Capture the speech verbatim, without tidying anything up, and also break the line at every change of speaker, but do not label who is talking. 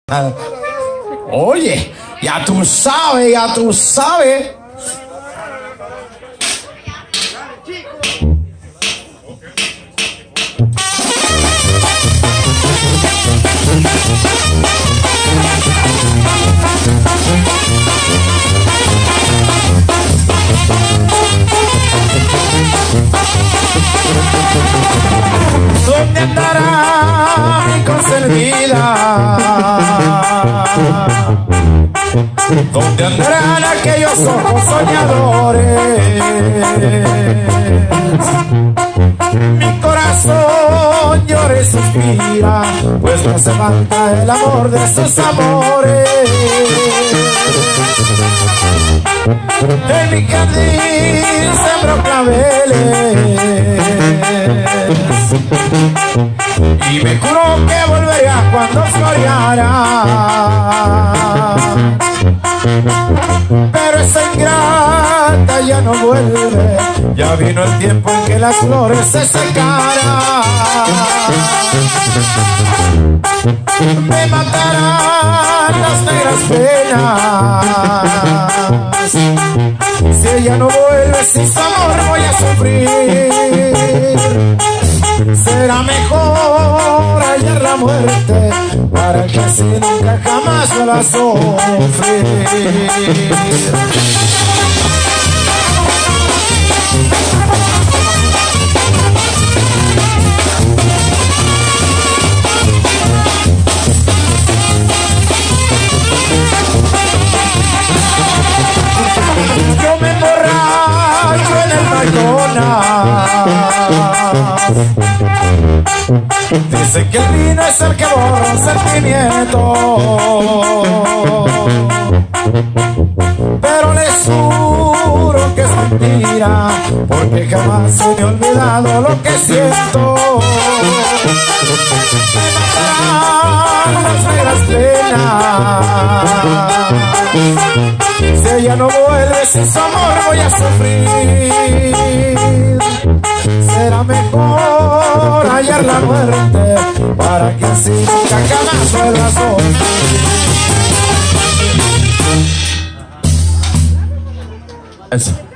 Oye, ya tú sabes, ya tú sabes. ¿Dónde andará mi consentida? ¿Dónde andarán aquellos ojos soñadores? Mi corazón llora y suspira, pues no se falta el amor de sus amores. En mi jardín sembró claveles y me juró que volvería cuando floreara. Pero esa ingrata ya no vuelve, ya vino el tiempo en que las flores se secaran. Me matarán las negras penas, si ella no vuelve, sin su amor voy a sufrir. Será mejor hallar la muerte, para que así nunca jamás yo la sufrir. Yo me emborracho en el McDonald's, dicen que el vino es el que borra un sentimiento, pero les juro que es mentira, porque jamás se me ha olvidado lo que siento. Me matarán las negras penas, si ella no vuelve, sin su amor voy a sufrir. Será mejor hallar la muerte, para que así nunca jamás vuelva a sufrir. Eso.